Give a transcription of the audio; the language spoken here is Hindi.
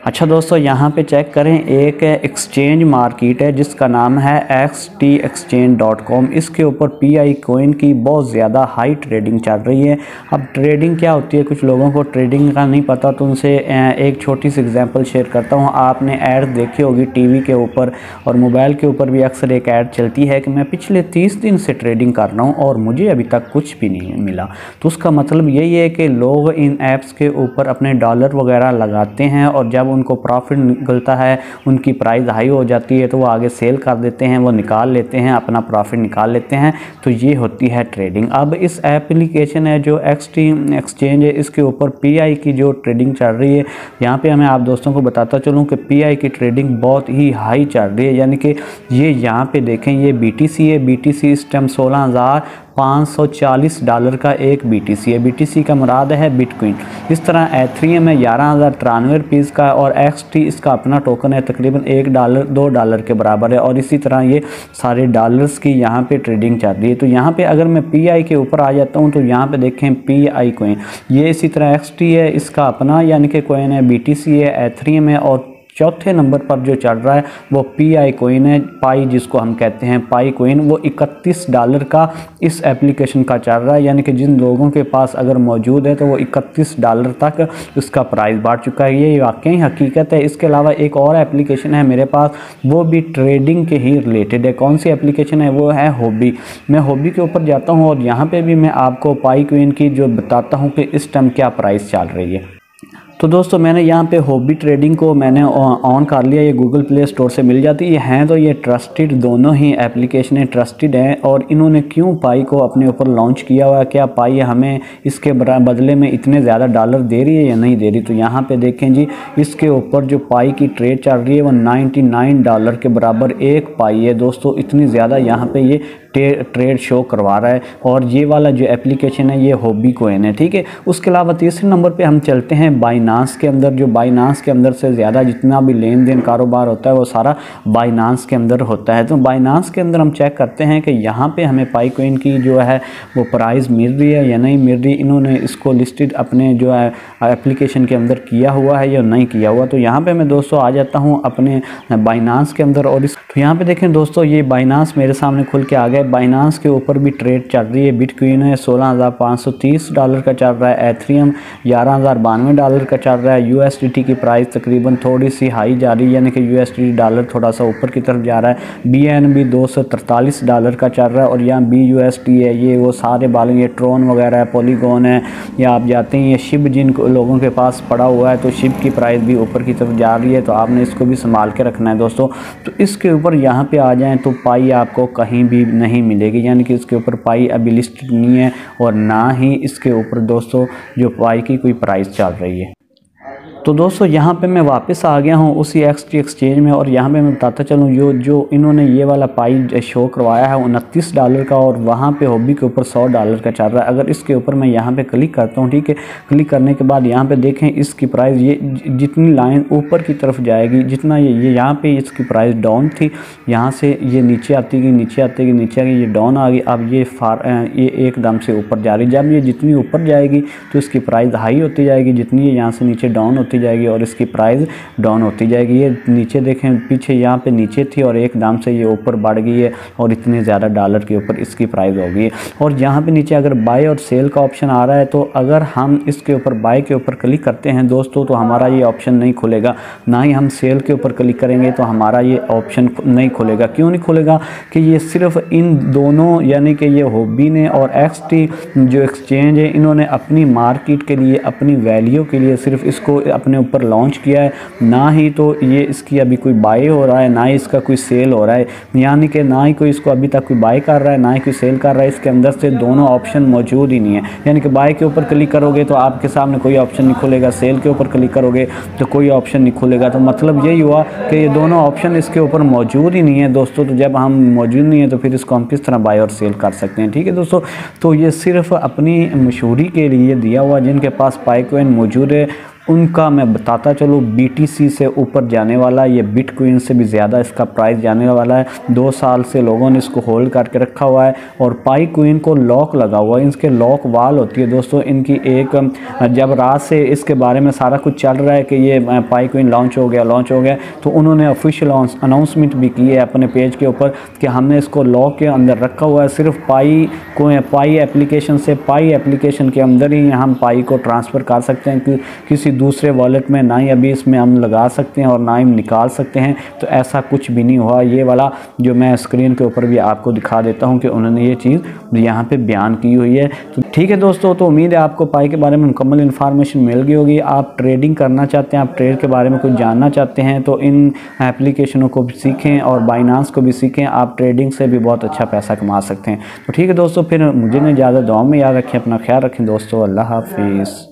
अच्छा दोस्तों, यहाँ पे चेक करें, एक एक्सचेंज मार्केट है जिसका नाम है xtexchange.com। इसके ऊपर पीआई कोइन की बहुत ज़्यादा हाई ट्रेडिंग चल रही है। अब ट्रेडिंग क्या होती है, कुछ लोगों को ट्रेडिंग का नहीं पता, तो उनसे एक छोटी सी एग्जांपल शेयर करता हूँ। आपने ऐड देखी होगी टीवी के ऊपर और मोबाइल के ऊपर भी अक्सर एक ऐड चलती है कि मैं पिछले 30 दिन से ट्रेडिंग कर रहा हूँ और मुझे अभी तक कुछ भी नहीं मिला। तो उसका मतलब यही है कि लोग इन ऐप्स के ऊपर अपने डॉलर वगैरह लगाते हैं और जब उनको प्रॉफिट निकलता है, उनकी प्राइस हाई हो जाती है, तो वो आगे सेल कर देते हैं, वो निकाल लेते हैं, अपना प्रॉफिट निकाल लेते हैं। तो ये होती है ट्रेडिंग। अब इस एप्लीकेशन है जो XT एक्सचेंज है, इसके ऊपर पीआई की जो ट्रेडिंग चल रही है, यहाँ पे मैं आप दोस्तों को बताता चलूँ कि पीआई की ट्रेडिंग बहुत ही हाई चल रही है। यानी कि ये यहाँ पे देखें, ये BTC है। BTC इस टाइम $16,540 का एक BTC है। BTC का मुराद है बिटकॉइन। इस तरह एथेरियम है ₹11,093 का और XT इसका अपना टोकन है, तकरीबन $1 $2 के बराबर है। और इसी तरह ये सारे डॉलर्स की यहाँ पे ट्रेडिंग चल रही है। तो यहाँ पे अगर मैं पीआई के ऊपर आ जाता हूँ तो यहाँ पे देखें पीआई कोइन, ये इसी तरह XT है, इसका अपना यानी कि कोइन है, BTC है, एथेरियम है और चौथे नंबर पर जो चल रहा है वो पीआई कोइन है, पाई जिसको हम कहते हैं पाई कोइन। वो $31 का इस एप्लीकेशन का चल रहा है। यानी कि जिन लोगों के पास अगर मौजूद है तो वो $31 तक उसका प्राइस बढ़ चुका है। ये वाकई हकीकत है। इसके अलावा एक और एप्लीकेशन है मेरे पास, वो भी ट्रेडिंग के ही रिलेटेड है। कौन सी एप्लीकेशन है? वो है हॉबी। मैं हॉबी के ऊपर जाता हूँ और यहाँ पर भी मैं आपको पाई कोइन की जो बताता हूँ कि इस टाइम क्या प्राइस चल रही है। तो दोस्तों, मैंने यहाँ पे हॉबी ट्रेडिंग को मैंने ऑन कर लिया। ये गूगल प्ले स्टोर से मिल जाती है। हैं तो ये ट्रस्टेड, दोनों ही एप्लीकेशनें ट्रस्टेड हैं। और इन्होंने क्यों पाई को अपने ऊपर लॉन्च किया हुआ है, क्या पाई हमें इसके बदले में इतने ज़्यादा डॉलर दे रही है या नहीं दे रही? तो यहाँ पे देखें जी, इसके ऊपर जो पाई की ट्रेड चल रही है वो $99 के बराबर एक पाई है। दोस्तों, इतनी ज़्यादा यहाँ पे ये ट्रेड शो करवा रहा है। और ये वाला जो एप्लीकेशन है ये हॉबी कोइन है, ठीक है। उसके अलावा तीसरे नंबर पे हम चलते हैं बाइनांस के अंदर। जो बाइनांस के अंदर से ज़्यादा जितना भी लेन देन कारोबार होता है वो सारा बाइनांस के अंदर होता है। तो बाइनांस के अंदर हम चेक करते हैं कि यहाँ पे हमें पाई कोइन की जो है वो प्राइस मिल रही है या नहीं मिल रही। इन्होंने इसको लिस्टेड अपने जो है एप्लीकेशन के अंदर किया हुआ है या नहीं किया हुआ। तो यहाँ पर मैं दोस्तों आ जाता हूँ अपने बाइनांस के अंदर और तो यहाँ पर देखें दोस्तों, ये बाइनांस मेरे सामने खुल के आ गया। बाइनांस के ऊपर भी ट्रेड चल रही है। बिटकॉइन है $16,530 का चल रहा है। एथेरियम $11,092 का चल रहा है। USDT की प्राइस तकरीबन थोड़ी सी हाई जा रही है, यानी कि USD डॉलर थोड़ा सा ऊपर की तरफ जा रहा है। BNB $243 का चल रहा है। और यहाँ BUSD है, ये वो सारे बाल, ये ट्रोन वगैरह है, पॉलीगॉन है, या आप जाते हैं ये शिब जिन लोगों के पास पड़ा हुआ है, तो शिब की प्राइस भी ऊपर की तरफ जा रही है। तो आपने इसको भी संभाल के रखना है दोस्तों। तो इसके ऊपर यहाँ पे आ जाएँ तो पाई आपको कहीं भी नहीं मिलेगी, यानी कि इसके ऊपर पाई अभी लिस्टेड नहीं है और ना ही इसके ऊपर दोस्तों जो पाई की कोई प्राइस चल रही है। तो दोस्तों, यहाँ पे मैं वापस आ गया हूँ उसी XT एक्सचेंज में और यहाँ पे मैं बताता चलूँ जो इन्होंने ये वाला पाई शो करवाया है $29 का और वहाँ पे हॉबी के ऊपर $100 का चल रहा है। अगर इसके ऊपर मैं यहाँ पे क्लिक करता हूँ, ठीक है, क्लिक करने के बाद यहाँ पे देखें इसकी प्राइस, ये जितनी लाइन ऊपर की तरफ जाएगी, जितना ये यहाँ पे इसकी प्राइस डाउन थी, यहाँ से ये नीचे आती गई, नीचे आती गई, नीचे आ गई, ये डाउन आ गई। अब ये एकदम से ऊपर जा रही। जब ये जितनी ऊपर जाएगी तो इसकी प्राइस हाई होती जाएगी, जितनी ये यहाँ से नीचे डाउन होती जाएगी और इसकी प्राइस डाउन होती जाएगी। ये नीचे देखें, पीछे यहाँ पे नीचे थी और एकदम से ये ऊपर बढ़ गई है और इतने ज़्यादा डॉलर के ऊपर इसकी प्राइस हो गई है। और यहाँ पे नीचे अगर बाय और सेल का ऑप्शन आ रहा है, तो अगर हम इसके ऊपर बाय के ऊपर क्लिक करते हैं दोस्तों तो हमारा ये ऑप्शन नहीं खुलेगा। ना ही हम सेल के ऊपर क्लिक करेंगे तो हमारा ये ऑप्शन नहीं खुलेगा। क्यों नहीं खुलेगा? कि ये सिर्फ इन दोनों, यानी कि ये हॉबी ने और XT जो एक्सचेंज है, इन्होंने अपनी मार्केट के लिए, अपनी वैल्यू के लिए सिर्फ इसको अपने ऊपर लॉन्च किया है। ना ही तो ये इसकी अभी कोई बाय हो रहा है, ना ही इसका कोई सेल हो रहा है, यानी कि ना ही कोई इसको अभी तक कोई बाय कर रहा है, ना ही कोई सेल कर रहा है। इसके अंदर से दोनों ऑप्शन मौजूद ही नहीं है। यानी कि बाय के ऊपर क्लिक करोगे तो आपके सामने कोई ऑप्शन नहीं खुलेगा, सेल के ऊपर क्लिक करोगे तो कोई ऑप्शन नहीं खुलेगा। तो मतलब यही हुआ कि ये दोनों ऑप्शन इसके ऊपर मौजूद ही नहीं है दोस्तों। तो जब हम मौजूद नहीं है तो फिर इसको हम किस तरह बाय और सेल कर सकते हैं? ठीक है दोस्तों, तो ये सिर्फ अपनी मशहूरी के लिए दिया हुआ, जिनके पास पाई कोइन मौजूद है उनका मैं बताता चलूँ BTC से ऊपर जाने वाला है, ये बिटकॉइन से भी ज़्यादा इसका प्राइस जाने वाला है। 2 साल से लोगों ने इसको होल्ड करके रखा हुआ है और पाई कॉइन को लॉक लगा हुआ है। इसके लॉक वाल होती है दोस्तों इनकी एक, जब रात से इसके बारे में सारा कुछ चल रहा है कि ये पाई कॉइन लॉन्च हो गया, तो उन्होंने ऑफिशियल अनाउंसमेंट भी की है अपने पेज के ऊपर कि हमने इसको लॉक के अंदर रखा हुआ है। सिर्फ पाई एप्लीकेशन के अंदर ही हम पाई को ट्रांसफ़र कर सकते हैं कि किसी दूसरे वॉलेट में, ना ही अभी इसमें हम लगा सकते हैं और ना ही निकाल सकते हैं। तो ऐसा कुछ भी नहीं हुआ। ये वाला जो मैं स्क्रीन के ऊपर भी आपको दिखा देता हूं कि उन्होंने ये चीज़ यहाँ पे बयान की हुई है। तो ठीक है दोस्तों, तो उम्मीद है आपको पाई के बारे में मुकम्मल इन्फॉर्मेशन मिल गई होगी। आप ट्रेडिंग करना चाहते हैं, आप ट्रेड के बारे में कुछ जानना चाहते हैं तो इन एप्लीकेशनों को भी सीखें और बाइनांस को भी सीखें। आप ट्रेडिंग से भी बहुत अच्छा पैसा कमा सकते हैं। तो ठीक है दोस्तों, फिर मुझे नहीं ज़्यादा दुआ में याद रखें, अपना ख्याल रखें दोस्तों। अल्लाह हाफिज़।